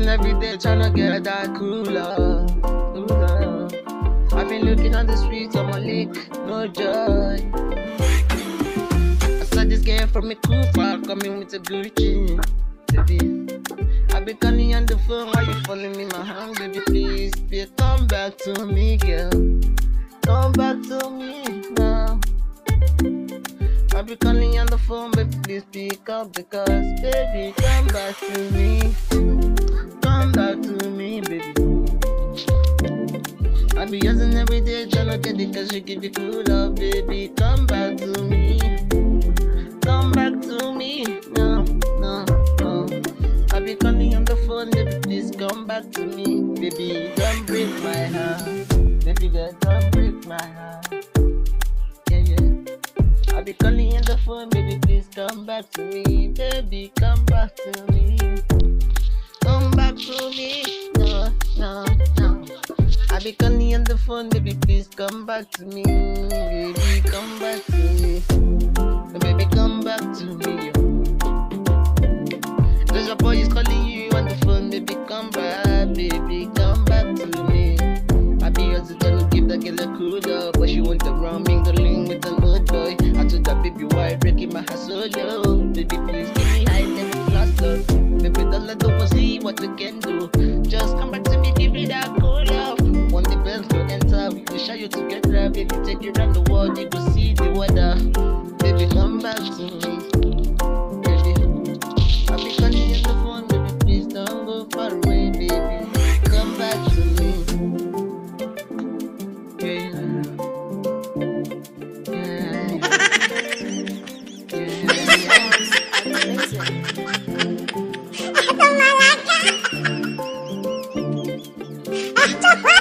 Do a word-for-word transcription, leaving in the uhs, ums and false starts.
every day trying to get that cooler, cooler. I've been looking on the streets on my lick, no joy. I saw this girl from a Cooper coming with a Gucci, baby. I've been calling on the phone, why you following me, my hand, baby, please, baby, come back to me, girl. Come back to me now. I've been calling on the phone, baby, please pick up because, baby, come back to me. Come back to me, baby. I be using every day, tryna get it cause you give it cool love, baby. Come back to me. Come back to me. No, no, no. I be calling on the phone, baby, please come back to me. Baby, don't break my heart. Baby girl, don't break my heart. Yeah, yeah. I be calling on the phone, baby, please come back to me. Baby, come back to me. Come back to me. No, no, no. I be calling on the phone, baby, please come back to me. Baby, come back to me. Baby, come back to me. There's a boy is calling you on the phone, baby, come back, baby, come back to me. I be also trying to give that girl a cool up, but she want the wrong mingling with an old boy. I told that baby, why breaking my heart so low? Baby, please give me high, let me flash up. Baby, don't let the one see what we can do. Just come back to me, give me that cool love. One the bells go enter, we will show you together. Baby, take you around the world, you go see the weather. Baby, come back to me. Baby, I be calling you the phone, baby, please don't go far away, baby. Come back to me. Yeah, yeah, yeah.